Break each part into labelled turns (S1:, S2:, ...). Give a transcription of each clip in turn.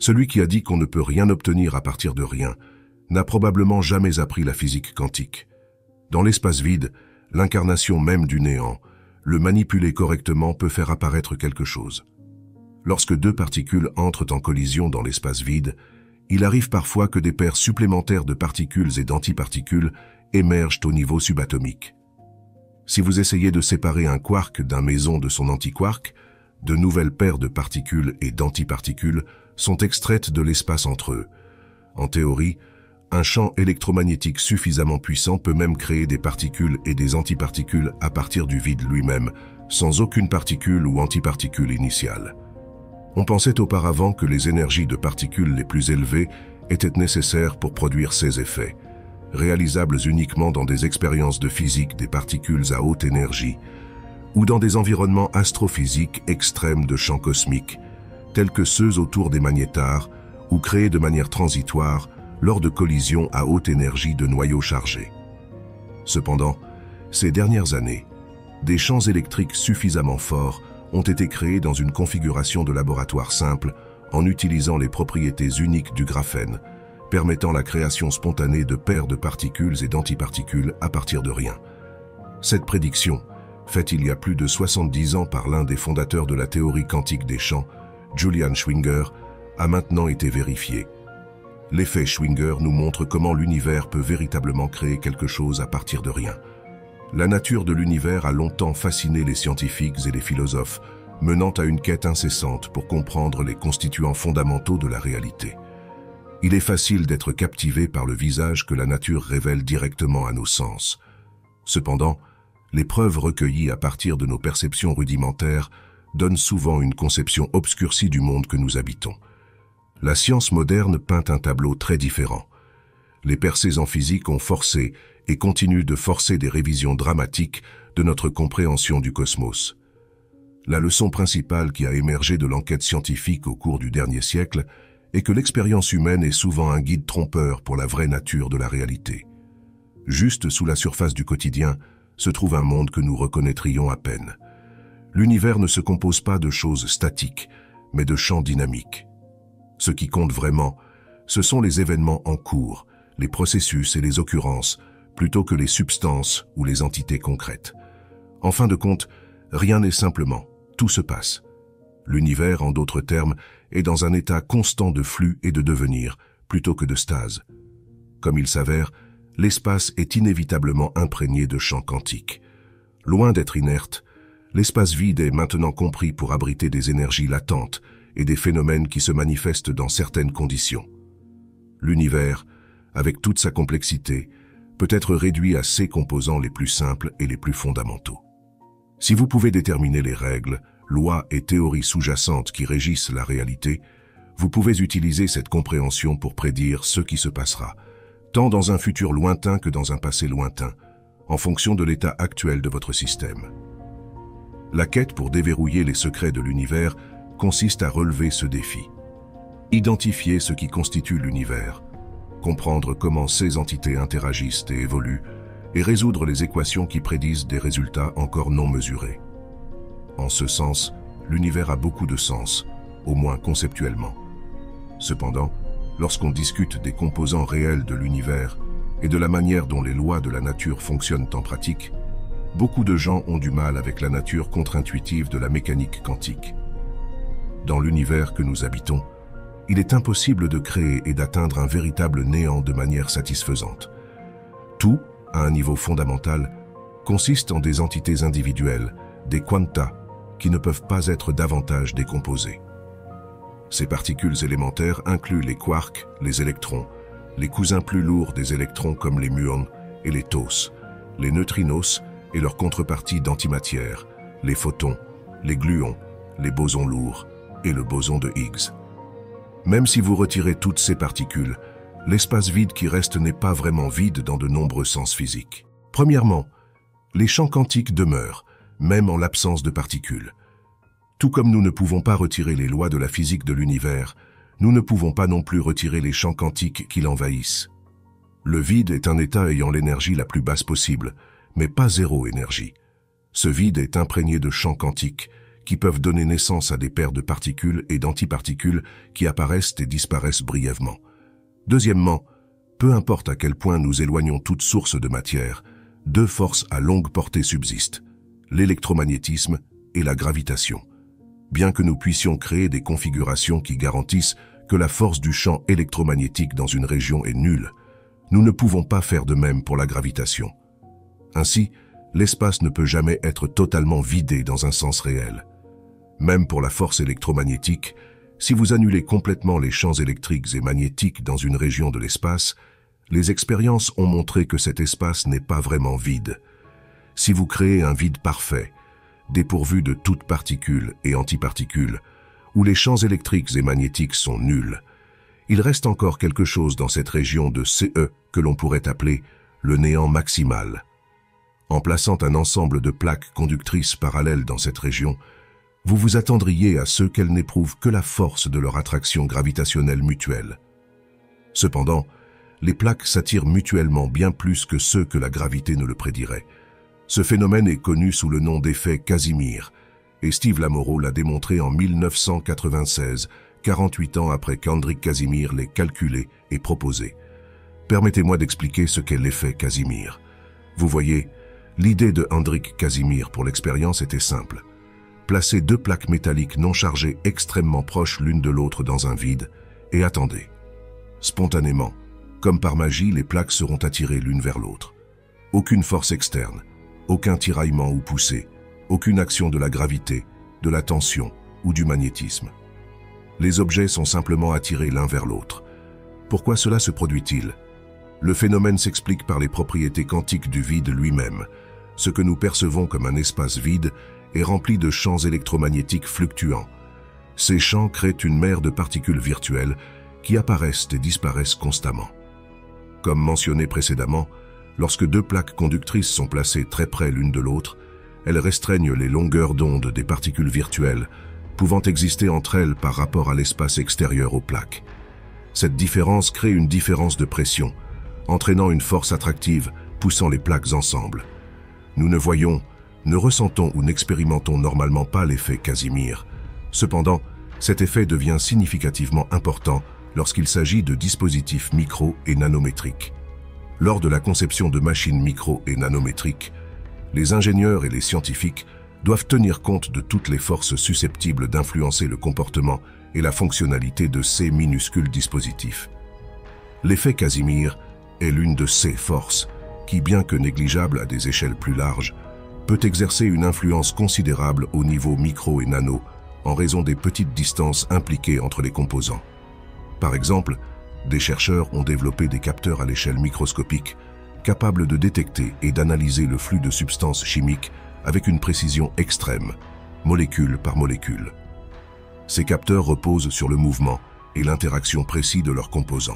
S1: Celui qui a dit qu'on ne peut rien obtenir à partir de rien n'a probablement jamais appris la physique quantique. Dans l'espace vide, l'incarnation même du néant, le manipuler correctement peut faire apparaître quelque chose. Lorsque deux particules entrent en collision dans l'espace vide, il arrive parfois que des paires supplémentaires de particules et d'antiparticules émergent au niveau subatomique. Si vous essayez de séparer un quark d'un méson de son antiquark, de nouvelles paires de particules et d'antiparticules sont extraites de l'espace entre eux. En théorie, un champ électromagnétique suffisamment puissant peut même créer des particules et des antiparticules à partir du vide lui-même, sans aucune particule ou antiparticule initiale. On pensait auparavant que les énergies de particules les plus élevées étaient nécessaires pour produire ces effets, réalisables uniquement dans des expériences de physique des particules à haute énergie, ou dans des environnements astrophysiques extrêmes de champs cosmiques, tels que ceux autour des magnétars, ou créés de manière transitoire lors de collisions à haute énergie de noyaux chargés. Cependant, ces dernières années, des champs électriques suffisamment forts ont été créés dans une configuration de laboratoire simple en utilisant les propriétés uniques du graphène, permettant la création spontanée de paires de particules et d'antiparticules à partir de rien. Cette prédiction, faite il y a plus de 70 ans par l'un des fondateurs de la théorie quantique des champs, Julian Schwinger, a maintenant été vérifiée. L'effet Schwinger nous montre comment l'univers peut véritablement créer quelque chose à partir de rien. La nature de l'univers a longtemps fasciné les scientifiques et les philosophes, menant à une quête incessante pour comprendre les constituants fondamentaux de la réalité. Il est facile d'être captivé par le visage que la nature révèle directement à nos sens. Cependant, les preuves recueillies à partir de nos perceptions rudimentaires donnent souvent une conception obscurcie du monde que nous habitons. La science moderne peint un tableau très différent. Les percées en physique ont forcé et continuent de forcer des révisions dramatiques de notre compréhension du cosmos. La leçon principale qui a émergé de l'enquête scientifique au cours du dernier siècle est que l'expérience humaine est souvent un guide trompeur pour la vraie nature de la réalité. Juste sous la surface du quotidien se trouve un monde que nous reconnaîtrions à peine. L'univers ne se compose pas de choses statiques, mais de champs dynamiques. Ce qui compte vraiment, ce sont les événements en cours, les processus et les occurrences, plutôt que les substances ou les entités concrètes. En fin de compte, rien n'est simplement, tout se passe. L'univers, en d'autres termes, est dans un état constant de flux et de devenir, plutôt que de stase. Comme il s'avère, l'espace est inévitablement imprégné de champs quantiques. Loin d'être inerte, l'espace vide est maintenant compris pour abriter des énergies latentes et des phénomènes qui se manifestent dans certaines conditions. L'univers, avec toute sa complexité, peut être réduit à ses composants les plus simples et les plus fondamentaux. Si vous pouvez déterminer les règles, lois et théories sous-jacentes qui régissent la réalité, vous pouvez utiliser cette compréhension pour prédire ce qui se passera, tant dans un futur lointain que dans un passé lointain, en fonction de l'état actuel de votre système. La quête pour déverrouiller les secrets de l'univers consiste à relever ce défi. Identifier ce qui constitue l'univers, comprendre comment ces entités interagissent et évoluent, et résoudre les équations qui prédisent des résultats encore non mesurés. En ce sens, l'univers a beaucoup de sens, au moins conceptuellement. Cependant, lorsqu'on discute des composants réels de l'univers et de la manière dont les lois de la nature fonctionnent en pratique, beaucoup de gens ont du mal avec la nature contre-intuitive de la mécanique quantique. Dans l'univers que nous habitons, il est impossible de créer et d'atteindre un véritable néant de manière satisfaisante. Tout, à un niveau fondamental, consiste en des entités individuelles, des quanta, qui ne peuvent pas être davantage décomposées. Ces particules élémentaires incluent les quarks, les électrons, les cousins plus lourds des électrons comme les muons et les tos, les neutrinos et leurs contreparties d'antimatière, les photons, les gluons, les bosons lourds et le boson de Higgs. Même si vous retirez toutes ces particules, l'espace vide qui reste n'est pas vraiment vide dans de nombreux sens physiques. Premièrement, les champs quantiques demeurent, même en l'absence de particules. Tout comme nous ne pouvons pas retirer les lois de la physique de l'univers, nous ne pouvons pas non plus retirer les champs quantiques qui l'envahissent. Le vide est un état ayant l'énergie la plus basse possible, mais pas zéro énergie. Ce vide est imprégné de champs quantiques qui peuvent donner naissance à des paires de particules et d'antiparticules qui apparaissent et disparaissent brièvement. Deuxièmement, peu importe à quel point nous éloignons toute source de matière, deux forces à longue portée subsistent, l'électromagnétisme et la gravitation. Bien que nous puissions créer des configurations qui garantissent que la force du champ électromagnétique dans une région est nulle, nous ne pouvons pas faire de même pour la gravitation. Ainsi, l'espace ne peut jamais être totalement vidé dans un sens réel. Même pour la force électromagnétique, si vous annulez complètement les champs électriques et magnétiques dans une région de l'espace, les expériences ont montré que cet espace n'est pas vraiment vide. Si vous créez un vide parfait, dépourvu de toutes particules et antiparticules, où les champs électriques et magnétiques sont nuls, il reste encore quelque chose dans cette région de CE que l'on pourrait appeler le néant maximal. En plaçant un ensemble de plaques conductrices parallèles dans cette région, vous vous attendriez à ce qu'elles n'éprouvent que la force de leur attraction gravitationnelle mutuelle. Cependant, les plaques s'attirent mutuellement bien plus que ce que la gravité ne le prédirait. Ce phénomène est connu sous le nom d'effet Casimir, et Steve Lamoureux l'a démontré en 1996, 48 ans après qu'Hendrik Casimir l'ait calculé et proposé. Permettez-moi d'expliquer ce qu'est l'effet Casimir. Vous voyez, l'idée de Hendrik Casimir pour l'expérience était simple. Placez deux plaques métalliques non chargées extrêmement proches l'une de l'autre dans un vide et attendez. Spontanément, comme par magie, les plaques seront attirées l'une vers l'autre. Aucune force externe, aucun tiraillement ou poussée, aucune action de la gravité, de la tension ou du magnétisme. Les objets sont simplement attirés l'un vers l'autre. Pourquoi cela se produit-il? Le phénomène s'explique par les propriétés quantiques du vide lui-même. Ce que nous percevons comme un espace vide est rempli de champs électromagnétiques fluctuants. Ces champs créent une mer de particules virtuelles qui apparaissent et disparaissent constamment. Comme mentionné précédemment, lorsque deux plaques conductrices sont placées très près l'une de l'autre, elles restreignent les longueurs d'onde des particules virtuelles, pouvant exister entre elles par rapport à l'espace extérieur aux plaques. Cette différence crée une différence de pression, entraînant une force attractive poussant les plaques ensemble. Nous ne voyons, ne ressentons ou n'expérimentons normalement pas l'effet Casimir. Cependant, cet effet devient significativement important lorsqu'il s'agit de dispositifs micro et nanométriques. Lors de la conception de machines micro et nanométriques, les ingénieurs et les scientifiques doivent tenir compte de toutes les forces susceptibles d'influencer le comportement et la fonctionnalité de ces minuscules dispositifs. L'effet Casimir est l'une de ces forces qui, bien que négligeable à des échelles plus larges, peut exercer une influence considérable au niveau micro et nano en raison des petites distances impliquées entre les composants. Par exemple, des chercheurs ont développé des capteurs à l'échelle microscopique capables de détecter et d'analyser le flux de substances chimiques avec une précision extrême, molécule par molécule. Ces capteurs reposent sur le mouvement et l'interaction précise de leurs composants.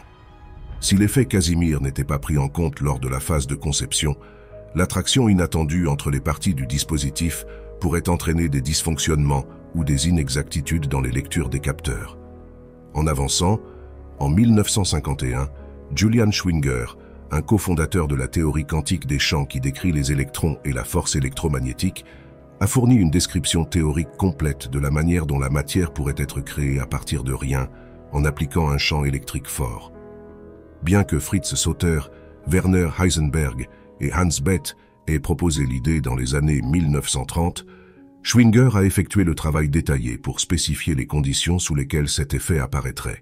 S1: Si l'effet Casimir n'était pas pris en compte lors de la phase de conception, l'attraction inattendue entre les parties du dispositif pourrait entraîner des dysfonctionnements ou des inexactitudes dans les lectures des capteurs. En avançant, en 1951, Julian Schwinger, un cofondateur de la théorie quantique des champs qui décrit les électrons et la force électromagnétique, a fourni une description théorique complète de la manière dont la matière pourrait être créée à partir de rien en appliquant un champ électrique fort. Bien que Fritz Sauter, Werner Heisenberg et Hans Bethe aient proposé l'idée dans les années 1930, Schwinger a effectué le travail détaillé pour spécifier les conditions sous lesquelles cet effet apparaîtrait.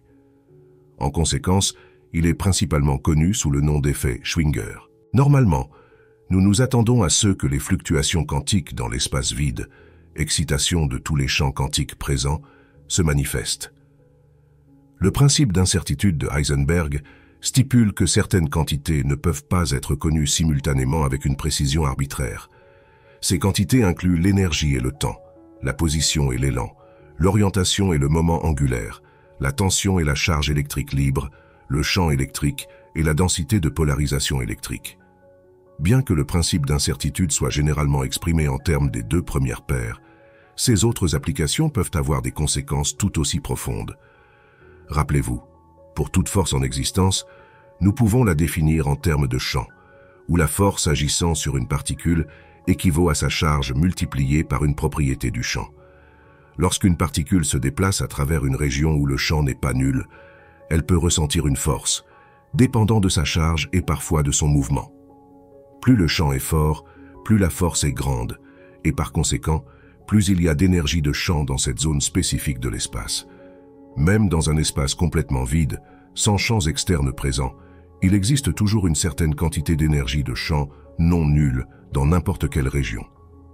S1: En conséquence, il est principalement connu sous le nom d'effet Schwinger. Normalement, nous nous attendons à ce que les fluctuations quantiques dans l'espace vide, excitation de tous les champs quantiques présents, se manifestent. Le principe d'incertitude de Heisenberg stipule que certaines quantités ne peuvent pas être connues simultanément avec une précision arbitraire. Ces quantités incluent l'énergie et le temps, la position et l'élan, l'orientation et le moment angulaire, la tension et la charge électrique libre, le champ électrique et la densité de polarisation électrique. Bien que le principe d'incertitude soit généralement exprimé en termes des deux premières paires, ces autres applications peuvent avoir des conséquences tout aussi profondes. Rappelez-vous, pour toute force en existence, nous pouvons la définir en termes de champ, où la force agissant sur une particule équivaut à sa charge multipliée par une propriété du champ. Lorsqu'une particule se déplace à travers une région où le champ n'est pas nul, elle peut ressentir une force, dépendant de sa charge et parfois de son mouvement. Plus le champ est fort, plus la force est grande, et par conséquent, plus il y a d'énergie de champ dans cette zone spécifique de l'espace. Même dans un espace complètement vide, sans champs externes présents, il existe toujours une certaine quantité d'énergie de champ non nulle dans n'importe quelle région.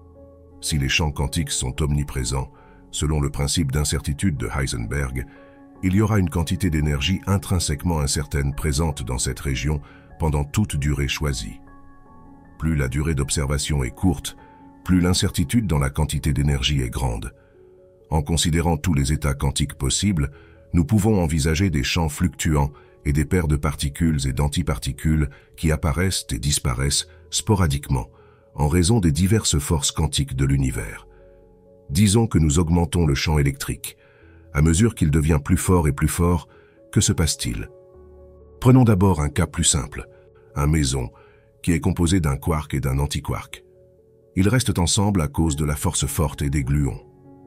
S1: Si les champs quantiques sont omniprésents, selon le principe d'incertitude de Heisenberg, il y aura une quantité d'énergie intrinsèquement incertaine présente dans cette région pendant toute durée choisie. Plus la durée d'observation est courte, plus l'incertitude dans la quantité d'énergie est grande. En considérant tous les états quantiques possibles, nous pouvons envisager des champs fluctuants et des paires de particules et d'antiparticules qui apparaissent et disparaissent sporadiquement, en raison des diverses forces quantiques de l'univers. Disons que nous augmentons le champ électrique. À mesure qu'il devient plus fort et plus fort, que se passe-t-il? Prenons d'abord un cas plus simple, un méson, qui est composé d'un quark et d'un antiquark. Ils restent ensemble à cause de la force forte et des gluons.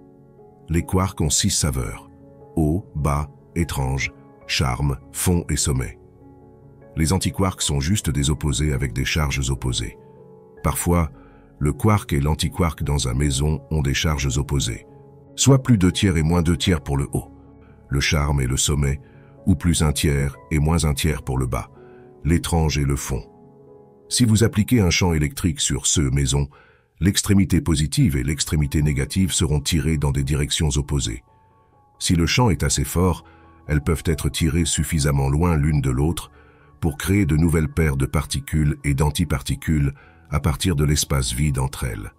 S1: Les quarks ont 6 saveurs: haut, bas, étrange, charme, fond et sommet. Les antiquarks sont juste des opposés avec des charges opposées. Parfois, le quark et l'antiquark dans un méson ont des charges opposées, soit plus 2/3 et moins 2/3 pour le haut, le charme et le sommet, ou plus 1/3 et moins 1/3 pour le bas, l'étrange et le fond. Si vous appliquez un champ électrique sur ce méson, l'extrémité positive et l'extrémité négative seront tirées dans des directions opposées. Si le champ est assez fort, elles peuvent être tirées suffisamment loin l'une de l'autre pour créer de nouvelles paires de particules et d'antiparticules à partir de l'espace vide entre elles.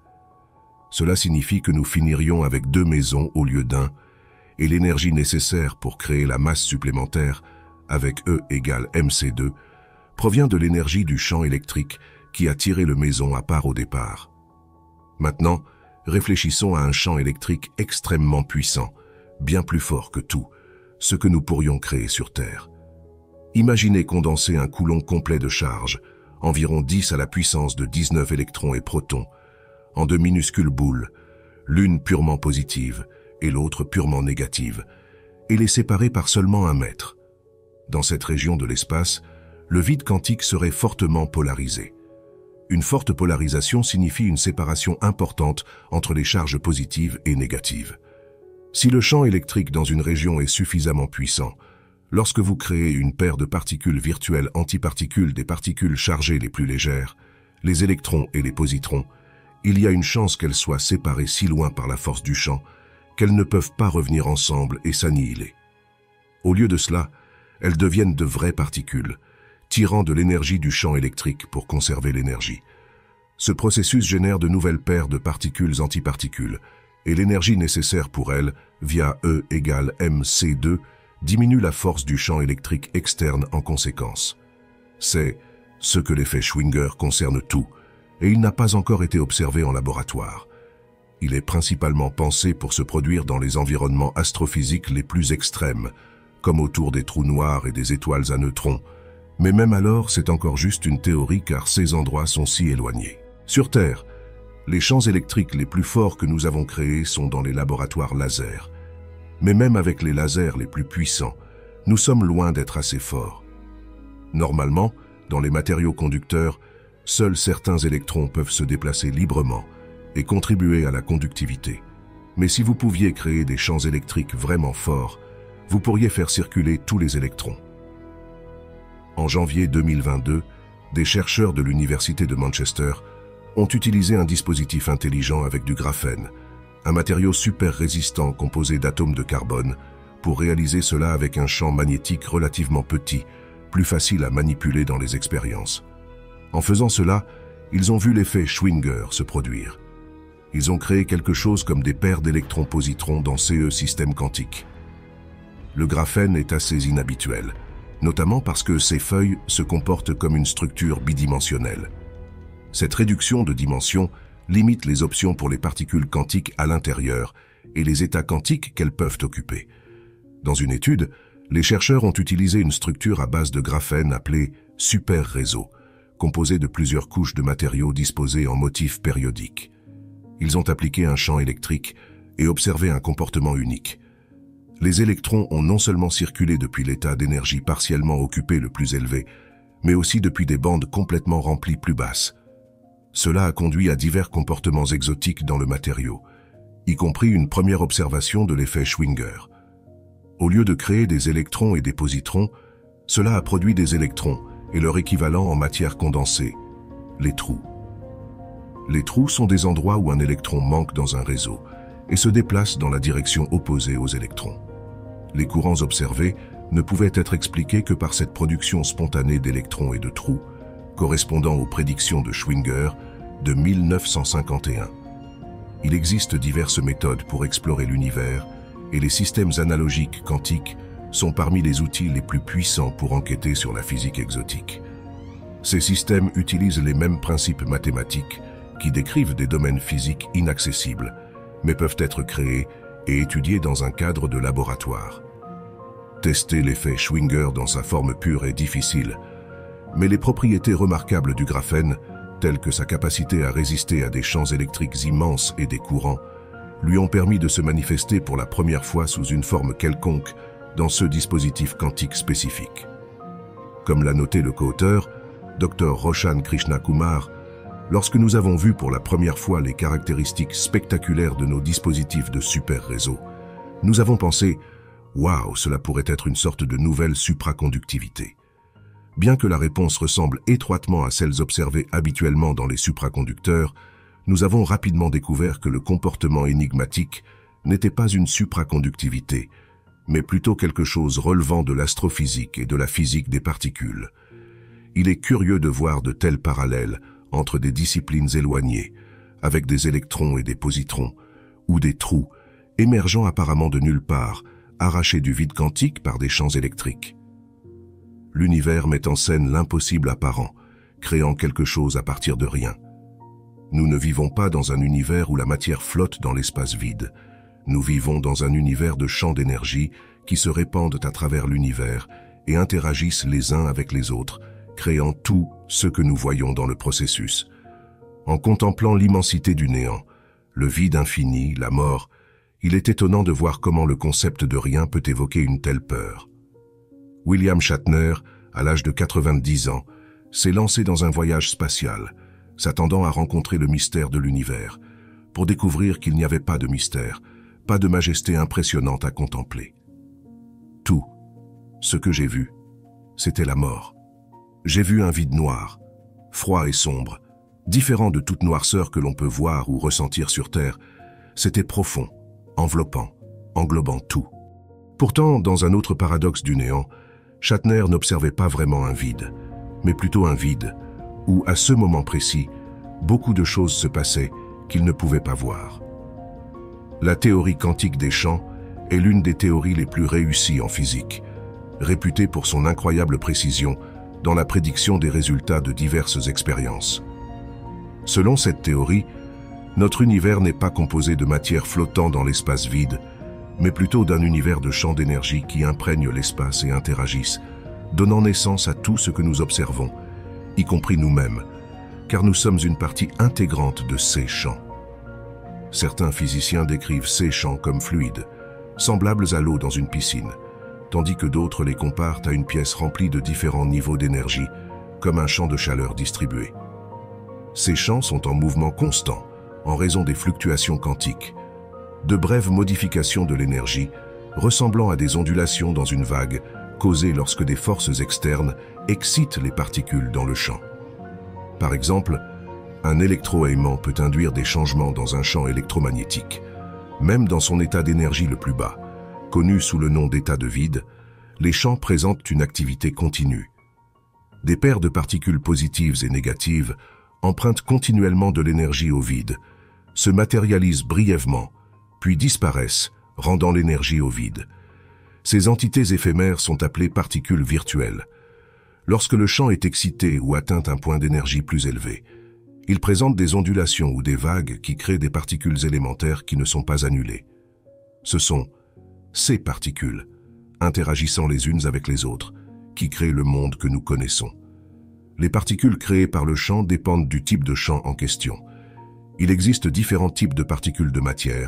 S1: Cela signifie que nous finirions avec 2 mésons au lieu d'un, et l'énergie nécessaire pour créer la masse supplémentaire, avec E égale mc2, provient de l'énergie du champ électrique qui a tiré le méson à part au départ. Maintenant, réfléchissons à un champ électrique extrêmement puissant, bien plus fort que tout, ce que nous pourrions créer sur Terre. Imaginez condenser un coulomb complet de charge, environ 10 à la puissance de 19 électrons et protons, en 2 minuscules boules, l'une purement positive et l'autre purement négative, et les séparer par seulement 1 mètre. Dans cette région de l'espace, le vide quantique serait fortement polarisé. Une forte polarisation signifie une séparation importante entre les charges positives et négatives. Si le champ électrique dans une région est suffisamment puissant, lorsque vous créez une paire de particules virtuelles antiparticules des particules chargées les plus légères, les électrons et les positrons, il y a une chance qu'elles soient séparées si loin par la force du champ qu'elles ne peuvent pas revenir ensemble et s'annihiler. Au lieu de cela, elles deviennent de vraies particules, tirant de l'énergie du champ électrique pour conserver l'énergie. Ce processus génère de nouvelles paires de particules antiparticules, et l'énergie nécessaire pour elles, via E égale mc2, diminue la force du champ électrique externe en conséquence. C'est ce que l'effet Schwinger concerne tout, et il n'a pas encore été observé en laboratoire. Il est principalement pensé pour se produire dans les environnements astrophysiques les plus extrêmes, comme autour des trous noirs et des étoiles à neutrons, mais même alors c'est encore juste une théorie car ces endroits sont si éloignés. Sur Terre, les champs électriques les plus forts que nous avons créés sont dans les laboratoires laser. Mais même avec les lasers les plus puissants, nous sommes loin d'être assez forts. Normalement, dans les matériaux conducteurs, seuls certains électrons peuvent se déplacer librement et contribuer à la conductivité. Mais si vous pouviez créer des champs électriques vraiment forts, vous pourriez faire circuler tous les électrons. En janvier 2022, des chercheurs de l'Université de Manchester ont utilisé un dispositif intelligent avec du graphène, un matériau super résistant composé d'atomes de carbone, pour réaliser cela avec un champ magnétique relativement petit, plus facile à manipuler dans les expériences. En faisant cela, ils ont vu l'effet Schwinger se produire. Ils ont créé quelque chose comme des paires d'électrons-positrons dans ces systèmes quantiques. Le graphène est assez inhabituel, notamment parce que ses feuilles se comportent comme une structure bidimensionnelle. Cette réduction de dimension limite les options pour les particules quantiques à l'intérieur et les états quantiques qu'elles peuvent occuper. Dans une étude, les chercheurs ont utilisé une structure à base de graphène appelée super-réseau, composée de plusieurs couches de matériaux disposés en motifs périodiques. Ils ont appliqué un champ électrique et observé un comportement unique. Les électrons ont non seulement circulé depuis l'état d'énergie partiellement occupé le plus élevé, mais aussi depuis des bandes complètement remplies plus basses. Cela a conduit à divers comportements exotiques dans le matériau, y compris une première observation de l'effet Schwinger. Au lieu de créer des électrons et des positrons, cela a produit des électrons et leur équivalent en matière condensée, les trous. Les trous sont des endroits où un électron manque dans un réseau et se déplace dans la direction opposée aux électrons. Les courants observés ne pouvaient être expliqués que par cette production spontanée d'électrons et de trous, correspondant aux prédictions de Schwinger de 1951. Il existe diverses méthodes pour explorer l'univers et les systèmes analogiques quantiques sont parmi les outils les plus puissants pour enquêter sur la physique exotique. Ces systèmes utilisent les mêmes principes mathématiques qui décrivent des domaines physiques inaccessibles, mais peuvent être créés et étudiés dans un cadre de laboratoire. Tester l'effet Schwinger dans sa forme pure est difficile, mais les propriétés remarquables du graphène, telles que sa capacité à résister à des champs électriques immenses et des courants, lui ont permis de se manifester pour la première fois sous une forme quelconque dans ce dispositif quantique spécifique. Comme l'a noté le co-auteur, Dr Roshan Krishnakumar, lorsque nous avons vu pour la première fois les caractéristiques spectaculaires de nos dispositifs de super réseau, nous avons pensé « Waouh, cela pourrait être une sorte de nouvelle supraconductivité ». Bien que la réponse ressemble étroitement à celles observées habituellement dans les supraconducteurs, nous avons rapidement découvert que le comportement énigmatique n'était pas une supraconductivité, mais plutôt quelque chose relevant de l'astrophysique et de la physique des particules. Il est curieux de voir de tels parallèles entre des disciplines éloignées, avec des électrons et des positrons, ou des trous, émergeant apparemment de nulle part, arrachés du vide quantique par des champs électriques. L'univers met en scène l'impossible apparent, créant quelque chose à partir de rien. Nous ne vivons pas dans un univers où la matière flotte dans l'espace vide. Nous vivons dans un univers de champs d'énergie qui se répandent à travers l'univers et interagissent les uns avec les autres, créant tout ce que nous voyons dans le processus. En contemplant l'immensité du néant, le vide infini, la mort, il est étonnant de voir comment le concept de rien peut évoquer une telle peur. William Shatner, à l'âge de 90 ans, s'est lancé dans un voyage spatial, s'attendant à rencontrer le mystère de l'univers, pour découvrir qu'il n'y avait pas de mystère, pas de majesté impressionnante à contempler. Tout ce que j'ai vu, c'était la mort. J'ai vu un vide noir, froid et sombre, différent de toute noirceur que l'on peut voir ou ressentir sur Terre. C'était profond, enveloppant, englobant tout. Pourtant, dans un autre paradoxe du néant, Shatner n'observait pas vraiment un vide, mais plutôt un vide, où, à ce moment précis, beaucoup de choses se passaient qu'il ne pouvait pas voir. La théorie quantique des champs est l'une des théories les plus réussies en physique, réputée pour son incroyable précision dans la prédiction des résultats de diverses expériences. Selon cette théorie, notre univers n'est pas composé de matière flottant dans l'espace vide, mais plutôt d'un univers de champs d'énergie qui imprègnent l'espace et interagissent, donnant naissance à tout ce que nous observons, y compris nous-mêmes, car nous sommes une partie intégrante de ces champs. Certains physiciens décrivent ces champs comme fluides, semblables à l'eau dans une piscine, tandis que d'autres les comparent à une pièce remplie de différents niveaux d'énergie, comme un champ de chaleur distribué. Ces champs sont en mouvement constant, en raison des fluctuations quantiques, de brèves modifications de l'énergie, ressemblant à des ondulations dans une vague, causées lorsque des forces externes excitent les particules dans le champ. Par exemple, un électroaimant peut induire des changements dans un champ électromagnétique, même dans son état d'énergie le plus bas. Connu sous le nom d'état de vide, les champs présentent une activité continue. Des paires de particules positives et négatives empruntent continuellement de l'énergie au vide, se matérialisent brièvement, puis disparaissent, rendant l'énergie au vide. Ces entités éphémères sont appelées particules virtuelles. Lorsque le champ est excité ou atteint un point d'énergie plus élevé, il présente des ondulations ou des vagues qui créent des particules élémentaires qui ne sont pas annulées. Ce sont ces particules, interagissant les unes avec les autres, qui créent le monde que nous connaissons. Les particules créées par le champ dépendent du type de champ en question. Il existe différents types de particules de matière,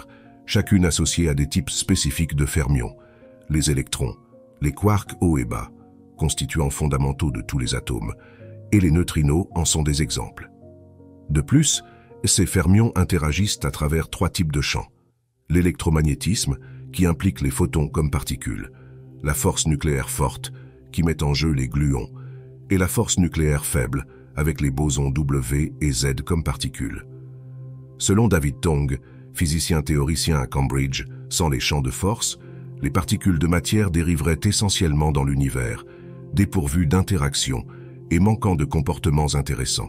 S1: chacune associée à des types spécifiques de fermions, les électrons, les quarks hauts et bas, constituants fondamentaux de tous les atomes, et les neutrinos en sont des exemples. De plus, ces fermions interagissent à travers 3 types de champs. L'électromagnétisme, qui implique les photons comme particules, la force nucléaire forte, qui met en jeu les gluons, et la force nucléaire faible, avec les bosons W et Z comme particules. Selon David Tong, physicien théoricien à Cambridge, sans les champs de force, les particules de matière dériveraient essentiellement dans l'univers, dépourvues d'interaction et manquant de comportements intéressants.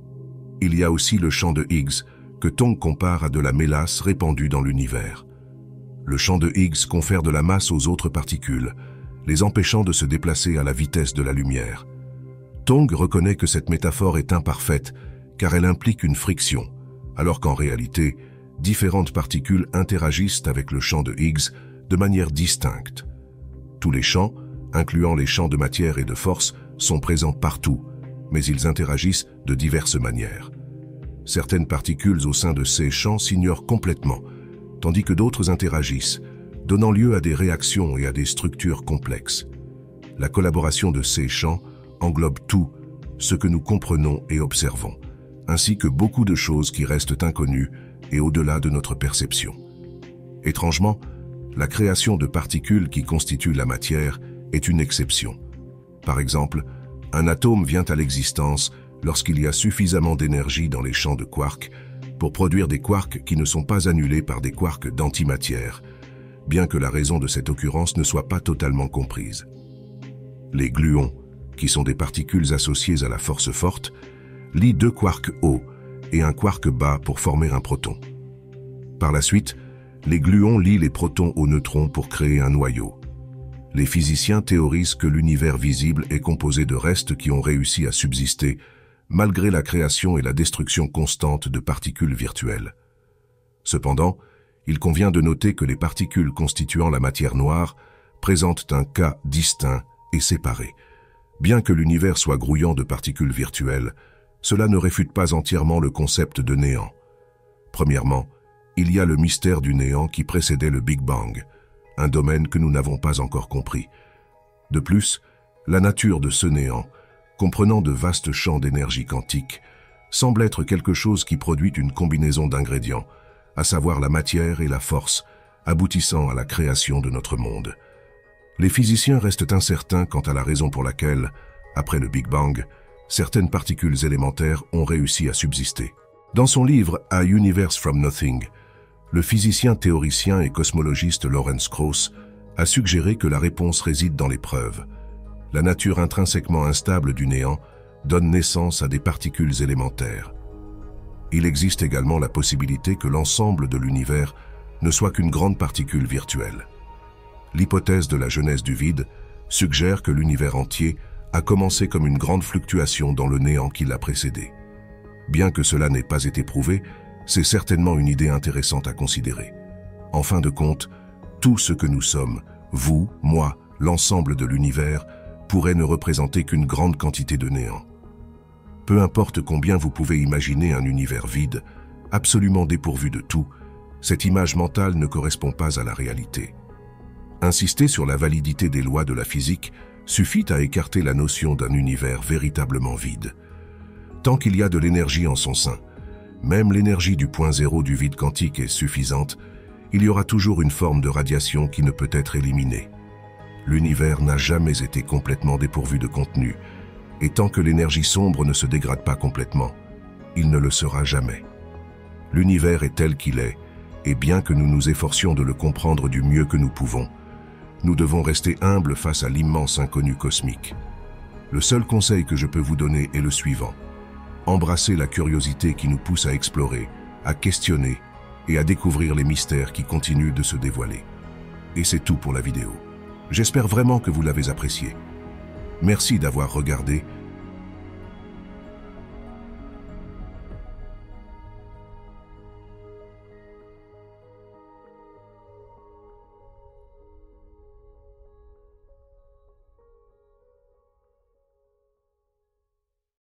S1: Il y a aussi le champ de Higgs, que Tong compare à de la mélasse répandue dans l'univers. Le champ de Higgs confère de la masse aux autres particules, les empêchant de se déplacer à la vitesse de la lumière. Tong reconnaît que cette métaphore est imparfaite car elle implique une friction, alors qu'en réalité, différentes particules interagissent avec le champ de Higgs de manière distincte. Tous les champs, incluant les champs de matière et de force, sont présents partout, mais ils interagissent de diverses manières. Certaines particules au sein de ces champs s'ignorent complètement, tandis que d'autres interagissent, donnant lieu à des réactions et à des structures complexes. La collaboration de ces champs englobe tout ce que nous comprenons et observons, ainsi que beaucoup de choses qui restent inconnues et au-delà de notre perception. Étrangement, la création de particules qui constituent la matière est une exception. Par exemple, un atome vient à l'existence lorsqu'il y a suffisamment d'énergie dans les champs de quarks pour produire des quarks qui ne sont pas annulés par des quarks d'antimatière, bien que la raison de cette occurrence ne soit pas totalement comprise. Les gluons, qui sont des particules associées à la force forte, lient 2 quarks hauts et un quark bas pour former un proton. Par la suite, les gluons lient les protons aux neutrons pour créer un noyau. Les physiciens théorisent que l'univers visible est composé de restes qui ont réussi à subsister malgré la création et la destruction constante de particules virtuelles. Cependant, il convient de noter que les particules constituant la matière noire présentent un cas distinct et séparé. Bien que l'univers soit grouillant de particules virtuelles, cela ne réfute pas entièrement le concept de néant. Premièrement, il y a le mystère du néant qui précédait le Big Bang, un domaine que nous n'avons pas encore compris. De plus, la nature de ce néant, comprenant de vastes champs d'énergie quantique, semble être quelque chose qui produit une combinaison d'ingrédients, à savoir la matière et la force, aboutissant à la création de notre monde. Les physiciens restent incertains quant à la raison pour laquelle, après le Big Bang, certaines particules élémentaires ont réussi à subsister. Dans son livre « A Universe from Nothing », le physicien théoricien et cosmologiste Lawrence Krauss a suggéré que la réponse réside dans les preuves. La nature intrinsèquement instable du néant donne naissance à des particules élémentaires. Il existe également la possibilité que l'ensemble de l'univers ne soit qu'une grande particule virtuelle. L'hypothèse de la genèse du vide suggère que l'univers entier a commencé comme une grande fluctuation dans le néant qui l'a précédé. Bien que cela n'ait pas été prouvé, c'est certainement une idée intéressante à considérer. En fin de compte, tout ce que nous sommes, vous, moi, l'ensemble de l'univers, pourrait ne représenter qu'une grande quantité de néant. Peu importe combien vous pouvez imaginer un univers vide, absolument dépourvu de tout, cette image mentale ne correspond pas à la réalité. Insister sur la validité des lois de la physique suffit à écarter la notion d'un univers véritablement vide. Tant qu'il y a de l'énergie en son sein, même l'énergie du point zéro du vide quantique est suffisante, il y aura toujours une forme de radiation qui ne peut être éliminée. L'univers n'a jamais été complètement dépourvu de contenu, et tant que l'énergie sombre ne se dégrade pas complètement, il ne le sera jamais. L'univers est tel qu'il est, et bien que nous nous efforcions de le comprendre du mieux que nous pouvons, nous devons rester humbles face à l'immense inconnu cosmique. Le seul conseil que je peux vous donner est le suivant. Embrassez la curiosité qui nous pousse à explorer, à questionner et à découvrir les mystères qui continuent de se dévoiler. Et c'est tout pour la vidéo. J'espère vraiment que vous l'avez apprécié. Merci d'avoir regardé